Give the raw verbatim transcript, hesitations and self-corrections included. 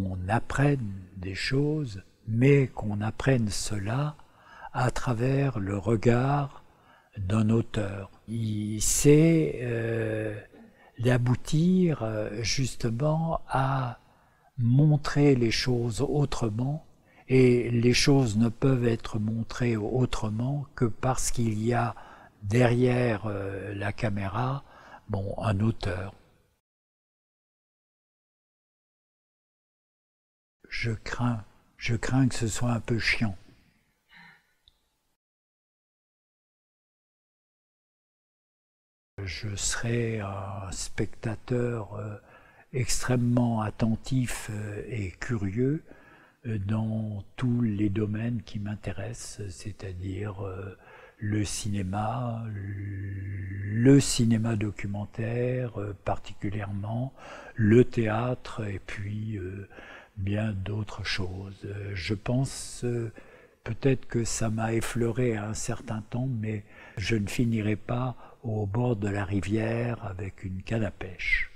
qu'on apprenne des choses, mais qu'on apprenne cela à travers le regard d'un auteur. Il sait euh, d'aboutir euh, justement à montrer les choses autrement, et les choses ne peuvent être montrées autrement que parce qu'il y a derrière euh, la caméra, bon, un auteur. Je crains, je crains que ce soit un peu chiant. Je serai un spectateur euh, extrêmement attentif euh, et curieux euh, dans tous les domaines qui m'intéressent, c'est-à-dire euh, le cinéma, le cinéma documentaire euh, particulièrement, le théâtre et puis euh, bien d'autres choses. Euh, je pense euh, peut-être que ça m'a effleuré à un certain temps, mais je ne finirai pas au bord de la rivière avec une canne à pêche.